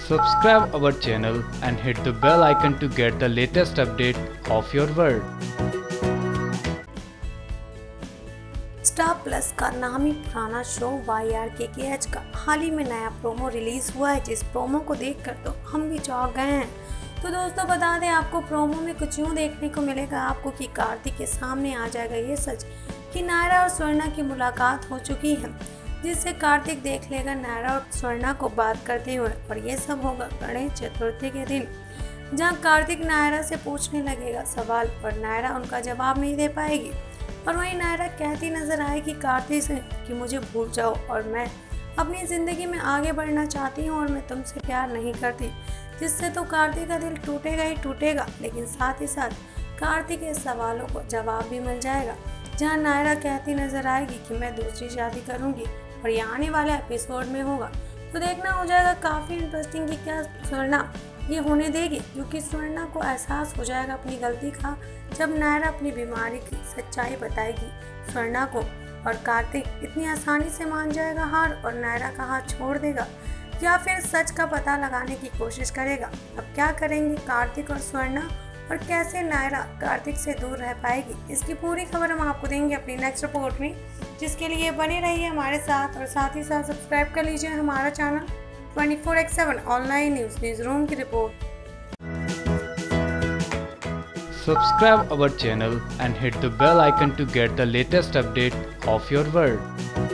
Subscribe our channel and hit the bell icon to get the latest update of your world. Star Plus का नामी पुराना show YRKKH का हाल ही में नया promo release हुआ है, जिस प्रोमो को देखकर तो हम भी चौंक गए हैं। तो दोस्तों बता दें आपको, प्रोमो में कुछ यूँ देखने को मिलेगा आपको कि कार्तिक के सामने आ जाएगा ये सच कि नायरा और स्वर्णा की मुलाकात हो चुकी है, जिससे कार्तिक देख लेगा नायरा और स्वर्णा को बात करते हुए। और ये सब होगा गणेश चतुर्थी के दिन, जहाँ कार्तिक नायरा से पूछने लगेगा सवाल और नायरा उनका जवाब नहीं दे पाएगी। और वहीं नायरा कहती नजर आएगी कार्तिक से कि मुझे भूल जाओ और मैं अपनी ज़िंदगी में आगे बढ़ना चाहती हूँ और मैं तुमसे प्यार नहीं करती, जिससे तो कार्तिक का दिल टूटेगा ही टूटेगा। लेकिन साथ ही साथ कार्तिक के सवालों को जवाब भी मिल जाएगा, जहाँ नायरा कहती नजर आएगी कि मैं दूसरी शादी करूँगी और ये आने वाले एपिसोड में होगा। तो देखना हो जाएगा काफ़ी इंटरेस्टिंग कि क्या स्वर्णा ये होने देगी, क्योंकि स्वर्णा को एहसास हो जाएगा अपनी गलती का जब नायरा अपनी बीमारी की सच्चाई बताएगी स्वर्णा को। और कार्तिक इतनी आसानी से मान जाएगा हार और नायरा का हाथ छोड़ देगा, या फिर सच का पता लगाने की कोशिश करेगा। अब क्या करेंगे कार्तिक और स्वर्णा और कैसे नायरा कार्तिक से दूर रह पाएगी, इसकी पूरी खबर हम आपको देंगे अपनी नेक्स्ट रिपोर्ट में, जिसके लिए बने रहिए हमारे साथ। और साथ ही साथ सब्सक्राइब कर लीजिए हमारा चैनल 24/7 ऑनलाइन न्यूज़ रूम की रिपोर्ट। Subscribe our channel and hit the bell icon to get the latest update of your world.